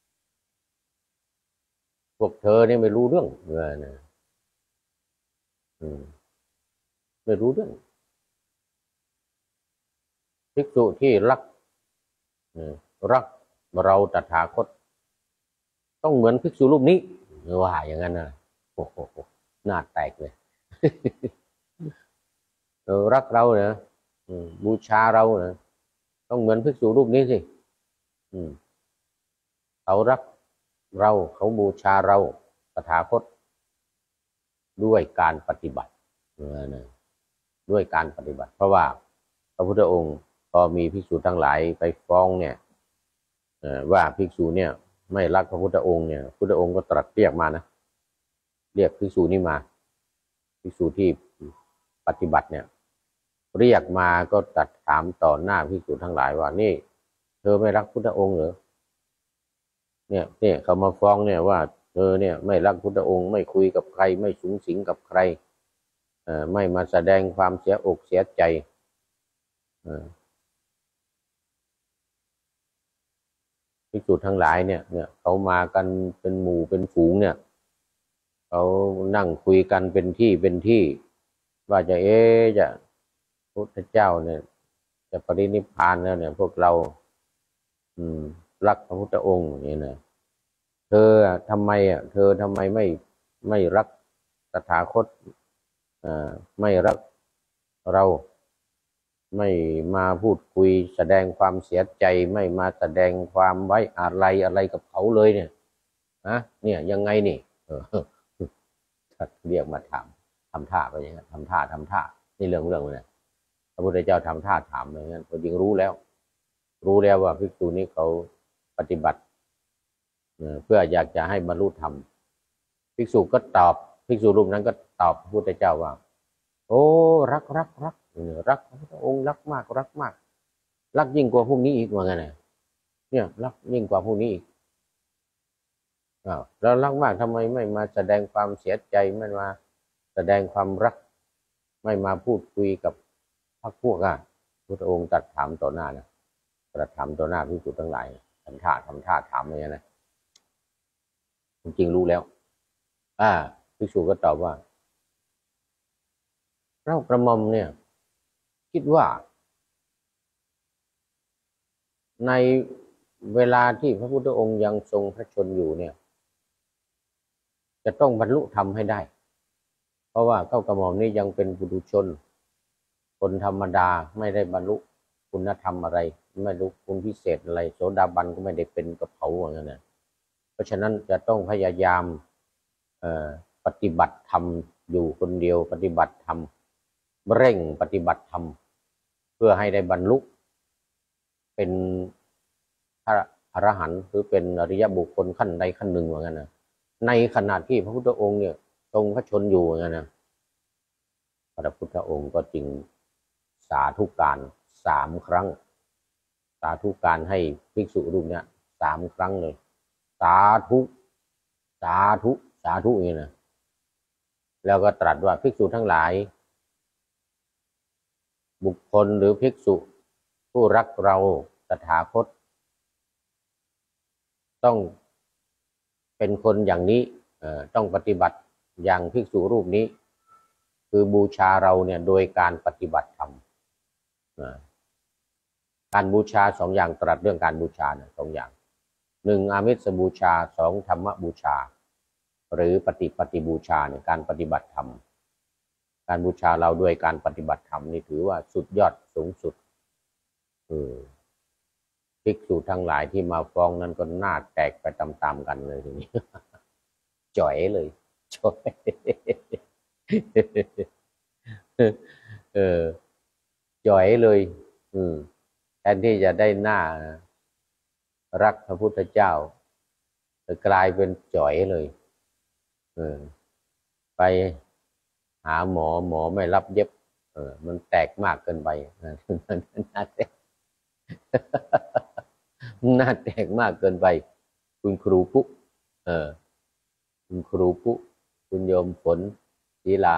พวกเธอเนี่ยไม่รู้เรื่องนะไม่รู้เรื่องภิกษุที่รักเราตถาคตต้องเหมือนภิกษุรูปนี้ว่าอย่างนั้นนะโอ้โหหน้าแตกเลยรักเราเนะบูชาเราเนะต้องเหมือนภิกษุรูปนี้สิเขารักเราเขาบูชาเราตถาคตด้วยการปฏิบัติด้วยการปฏิบัติเพราะว่าพระพุทธองค์พอมีภิกษุทั้งหลายไปฟ้องเนี่ยว่าภิกษุเนี่ยไม่รักพระพุทธองค์เนี่ยพุทธองค์ก็ตรัสเรียกมานะเรียกภิกษุนี้มาภิกษุที่ปฏิบัติเนี่ยเรียกมาก็ตัดถามต่อหน้าภิกษุทั้งหลายว่านี่เธอไม่รักพุทธองค์เหรอเนี่ยเขามาฟ้องเนี่ยว่าเธอเนี่ยไม่รักพุทธองค์ไม่คุยกับใครไม่สุงสิงกับใครไม่มาแสดงความเสียอกเสียใจภิกษุทั้งหลายเนี่ยเขามากันเป็นหมู่เป็นฝูงเนี่ยเขานั่งคุยกันเป็นที่ว่าจะจะพระพุทธเจ้าเนี่ยจะปรินิพพานแล้วเนี่ยพวกเรารักพระพุทธองค์นี่นะเธอทำไมไม่รักตถาคตไม่รักเราไม่มาพูดคุยแสดงความเสียใจไม่มาแสดงความไว้อะไรกับเขาเลยเนี่ยเนี่ยยังไงนี่เรียกมาถามทำท่าไปอย่างนั้นทำท่านี่เรื่องเลยพระพุทธเจ้าทำท่าถามอย่างนั้นก็ยิ่งรู้แล้วว่าภิกษุนี้เขาปฏิบัติเพื่ออยากจะให้บรรลุธรรมภิกษุก็ตอบภิกษุรูปนั้นก็ตอบพระพุทธเจ้าว่าโอ้รักพระพุทธองค์รักมากรักยิ่งกว่าพวกนี้อีกว่าไงเนี่ยรักยิ่งกว่าพวกนี้อีกแล้วรักมากทำไมไม่มาแสดงความเสียใจไม่มาแสดงความรักไม่มาพูดคุยกับพรรคพวกพุทธองค์ตรัสถามต่อหน้านะตรัสถามต่อหน้าภิกษุทั้งหลายทำท่าถามอย่างนี้นะจริงรู้แล้วภิกษุก็ตอบว่าเรากระหม่อมเนี่ยคิดว่าในเวลาที่พระพุทธองค์ยังทรงพระชนอยู่เนี่ยจะต้องบรรลุธรรมให้ได้เพราะว่าเก้ากระหม่อมนี้ยังเป็นปุถุชนคนธรรมดาไม่ได้บรรลุคุณธรรมอะไรไม่รู้คุณพิเศษอะไรโสดาบันก็ไม่ได้เป็นกับเขาอย่างนั้นนะเพราะฉะนั้นจะต้องพยายามปฏิบัติธรรมอยู่คนเดียวปฏิบัติธรรมเร่งปฏิบัติธรรมเพื่อให้ได้บรรลุเป็นพระอรหันต์หรือเป็นอริยบุคคลขั้นใดขั้นหนึ่งอย่างนั้นนะในขณะที่พระพุทธองค์เนี่ยทรงพระชนอยู่อย่างนั้นนะพระพุทธองค์ก็จึงสาธุการ3 ครั้งสาธุการให้ภิกษุรูปเนี้ย3 ครั้งเลยสาธุอย่างนี้นะแล้วก็ตรัสว่าภิกษุทั้งหลายบุคคลหรือภิกษุผู้รักเราตถาคตต้องเป็นคนอย่างนี้ต้องปฏิบัติอย่างภิกษุรูปนี้คือบูชาเราเนี่ยโดยการปฏิบัติธรรมการบูชา2 อย่างตรัสเรื่องการบูชาเนี่ย2 อย่าง1อามิสบูชา2ธรรมบูชาหรือปฏิบูชาเนี่ยการปฏิบัติธรรมการบูชาเราด้วยการปฏิบัติธรรมนี่ถือว่าสุดยอดสูงสุดภิกษุทั้งหลายที่มาฟ้องนั้นก็หน้าแตกไปตามๆกันเลยทีนี้จ่อยเลยจ่อยจ่อยเลยแทนที่จะได้หน้ารักพระพุทธเจ้าจะกลายเป็นจ่อยเลยไปหาหมอไม่รับเย็บมันแตกมากเกินไปน่าแตกมากเกินไปคุณครูปุ๊คุณครูปุ๊คุณโยมฝนศีลา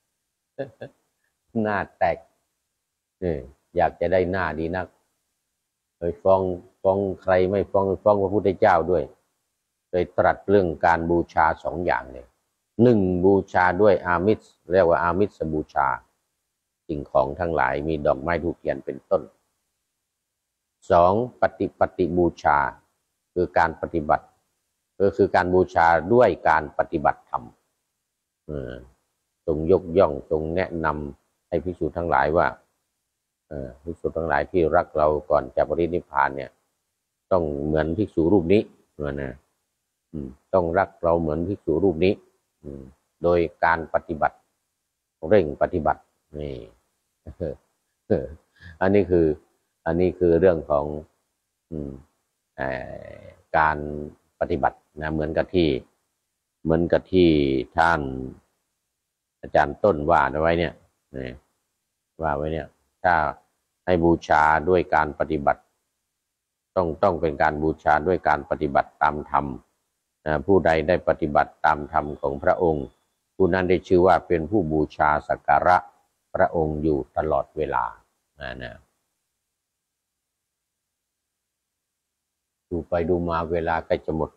หน้าแตกอยากจะได้หน้าดีนักเลยฟ้องใครไม่ฟ้องพระพุทธเจ้าด้วยเลยตรัสเรื่องการบูชา2 อย่างเลย1บูชาด้วยอามิสเรียกว่าอามิสบูชาสิ่งของทั้งหลายมีดอกไม้ธูปเทียนเป็นต้น2ปฏิบูชาคือการปฏิบัติก็คือการบูชาด้วยการปฏิบัติธรรมทรงยกย่องทรงแนะนำให้ภิกษุทั้งหลายว่าภิกษุทั้งหลายที่รักเราก่อนจะปรินิพพานเนี่ยต้องเหมือนภิกษุรูปนี้นะต้องรักเราเหมือนภิกษุรูปนี้โดยการปฏิบัติเร่งปฏิบัตินี่อันนี้คือเรื่องของการปฏิบัตินะเหมือนกับที่ท่านอาจารย์ต้นว่าไว้เนี่ยว่าไว้เนี่ยถ้าให้บูชาด้วยการปฏิบัติต้องเป็นการบูชาด้วยการปฏิบัติตามธรรมผู้ใดได้ปฏิบัติตามธรรมของพระองค์ผู้นั้นได้ชื่อว่าเป็นผู้บูชาสักการะพระองค์อยู่ตลอดเวลานะดูไปดูมาเวลาใกล้จะหมด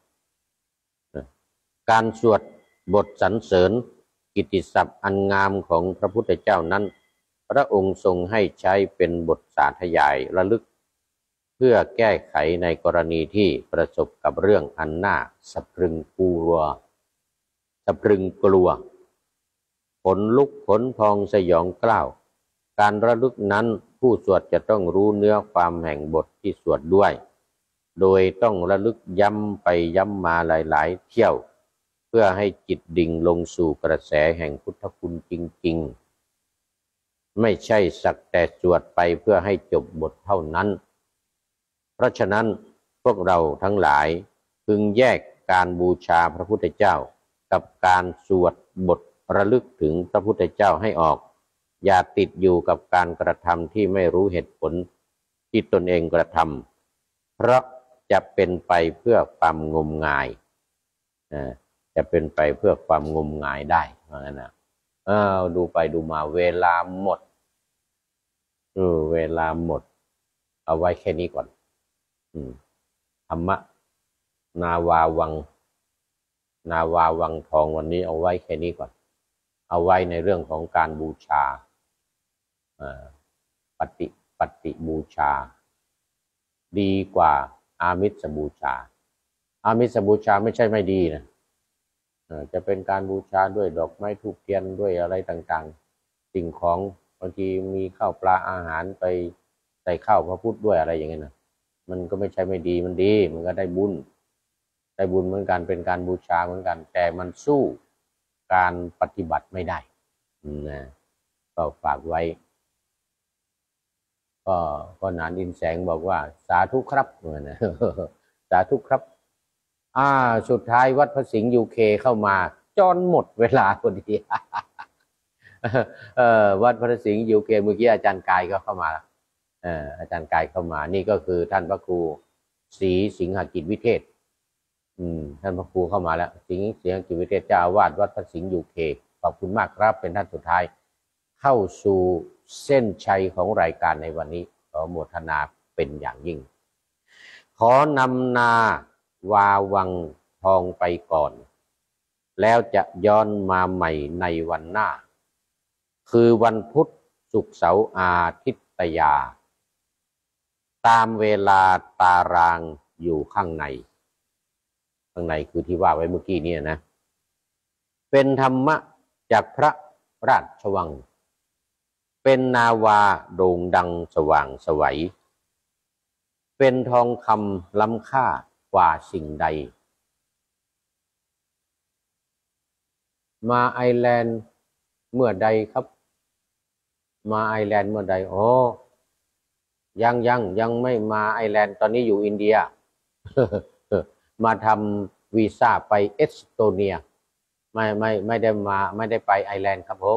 การสวดบทสรรเสริญกิตติศัพท์อันงามของพระพุทธเจ้านั้นพระองค์ทรงให้ใช้เป็นบทสาธยายระลึกเพื่อแก้ไขในกรณีที่ประสบกับเรื่องอันน่าสะพรึงกลัวขนลุกขนพองสยองกล้าวการระลึกนั้นผู้สวดจะต้องรู้เนื้อความแห่งบทที่สวดด้วยโดยต้องระลึกย้ำไปย้ำมาหลายๆเที่ยวเพื่อให้จิตดิ่งลงสู่กระแสแห่งพุทธคุณจริงๆไม่ใช่สักแต่สวดไปเพื่อให้จบบทเท่านั้นเพราะฉะนั้นพวกเราทั้งหลายพึงแยกการบูชาพระพุทธเจ้ากับการสวดบทระลึกถึงพระพุทธเจ้าให้ออกอย่าติดอยู่กับการกระทำที่ไม่รู้เหตุผลที่ตนเองกระทำเพราะจะเป็นไปเพื่อความงมงายจะเป็นไปเพื่อความงมงายได้เพราะงั้นนะดูไปดูมาเวลาหมดเวลาหมดเอาไว้แค่นี้ก่อนธรรมะนาวาวังทองวันนี้เอาไว้แค่นี้ก่อนเอาไว้ในเรื่องของการบูชาปฏิบูชาดีกว่าอามิสบูชาอามิสบูชาไม่ใช่ไม่ดีนะจะเป็นการบูชาด้วยดอกไม้ธูปเทียนด้วยอะไรต่างๆสิ่งของบางทีมีข้าวปลาอาหารไปใส่ข้าวพระพุทธด้วยอะไรอย่างเงี้ยนะมันก็ไม่ใช่ไม่ดีมันดีมันก็ได้บุญเหมือนกันเป็นการบูชาเหมือนกันแต่มันสู้การปฏิบัติไม่ได้นะก็ฝากไว้ก็นานอินแสงบอกว่าสาธุครับนะสาธุครับสุดท้ายวัดพระสิงห์ยูเคเข้ามาจนหมดเวลาพอดีวัดพระสิงห์ยูเคเมื่อกี้อาจารย์กายก็เข้ามาอาจารย์กายเข้ามานี่ก็คือท่านพระครูศรีสิงหกิจวิเทศท่านพระครูเข้ามาแล้วสิงหกิจวิเทศเจ้าอาวาสวัดพระสิงห์ยูเคขอบคุณมากครับเป็นท่านสุดท้ายเข้าสู่เส้นชัยของรายการในวันนี้ขอโมทนาเป็นอย่างยิ่งขอนำนาวาวังทองไปก่อนแล้วจะย้อนมาใหม่ในวันหน้าคือวันพุธศุกร์เสาร์อาทิตยาตามเวลาตารางอยู่ข้างในคือที่ว่าไว้เมื่อกี้เนี่ยนะเป็นธรรมะจากพระราชวังเป็นนาวาโด่งดังสว่างไสวเป็นทองคำล้ำค่ากว่าสิ่งใดมาไอร์แลนด์เมื่อใดครับมาไอร์แลนด์เมื่อใดยังไม่มาไอร์แลนด์ตอนนี้อยู่อินเดีย มาทำวีซ่าไปเอสโตเนียไม่ได้ไปไอร์แลนด์ครับผม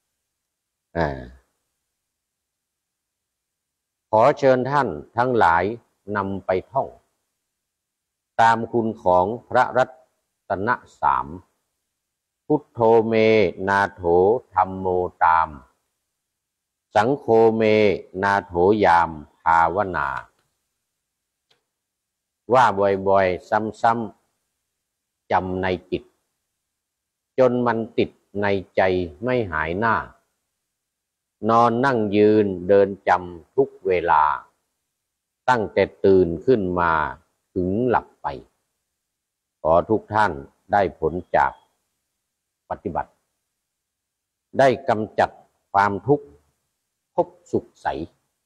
ขอเชิญท่านทั้งหลายนำไปท่องตามคุณของพระรัตนสามพุทโธเมนาโถธัมโมตามสังโฆเมนาโถยามภาวนาว่าบ่อยๆซ้ำๆจำในจิตจนมันติดในใจไม่หายหน้านอนนั่งยืนเดินจำทุกเวลาตั้งแต่ตื่นขึ้นมาถึงหลับไปขอทุกท่านได้ผลจากปฏิบัติได้กำจัดความทุกข์พบสุขใส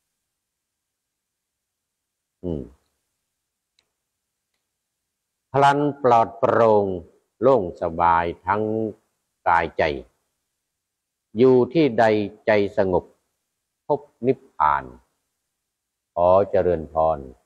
พลันปลอดโปร่งโล่งสบายทั้งกายใจอยู่ที่ใดใจสงบพบนิพพานขอเจริญพร